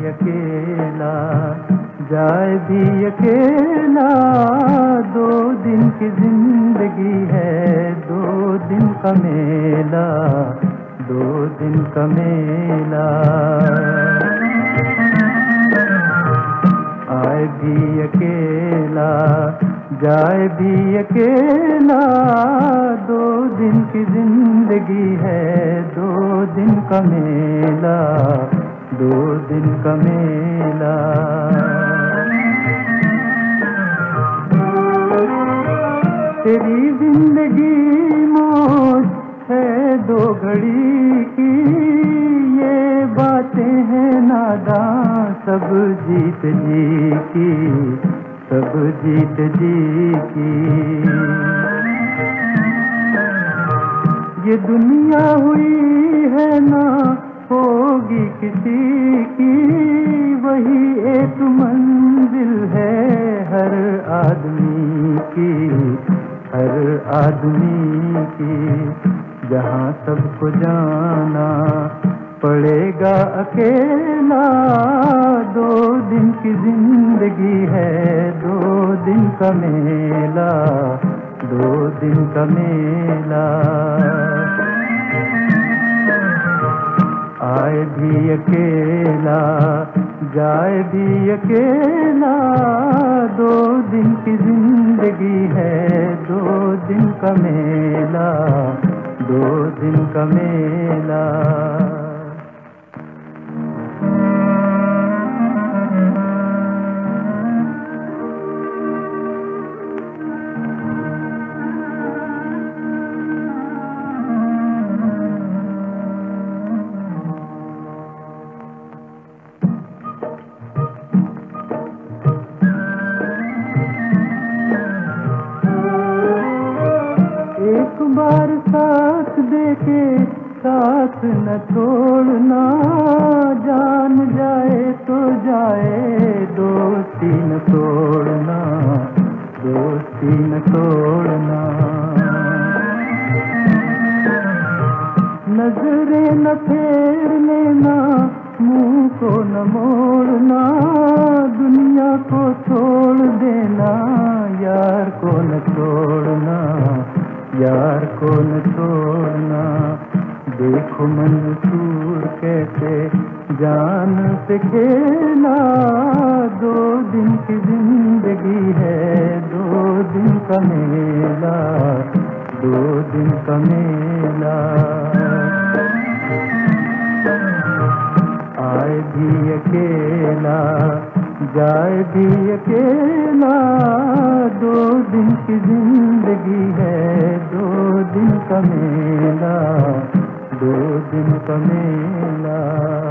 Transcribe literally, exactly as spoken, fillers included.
अकेला, जाए भी अकेला। दो दिन की जिंदगी है, दो दिन का मेला, दो दिन का मेला। आए भी अकेला, जाए भी अकेला। दो दिन की जिंदगी है, दो दिन का मेला, दो दिन का मेला। तेरी जिंदगी मौज है दो घड़ी की, ये बातें हैं नादां सब जीत जी की, सब जीत जी की। ये दुनिया हुई है ना होगी किसी की, वही एक मंजिल है हर आदमी की, हर आदमी की। जहाँ सबको जाना पड़ेगा अकेला, दो दिन की जिंदगी है, दो दिन का मेला, दो दिन का मेला। आए भी अकेला, जाए भी अकेला। दो दिन की जिंदगी है, दो दिन का मेला, दो दिन का मेला। एक बार साथ देके साथ न छोड़ना, जान जाए तो जाए दोस्ती न तोड़ना, दोस्ती न तोड़ना। नजरें न फेर लेना, मुंह को न मोड़ना, दुनिया को छोड़ देना, यार को न छोड़ना, यार को न छोड़ना। देखो मंसूर कैसे जान से खेला, दो दिन की जिंदगी है, दो दिन का मेला, दो दिन का मेला। आए भी अकेला, जाए भी अकेला। दो दिन की जिंदगी है, दो दिन का मेला, दो दिन का मेला।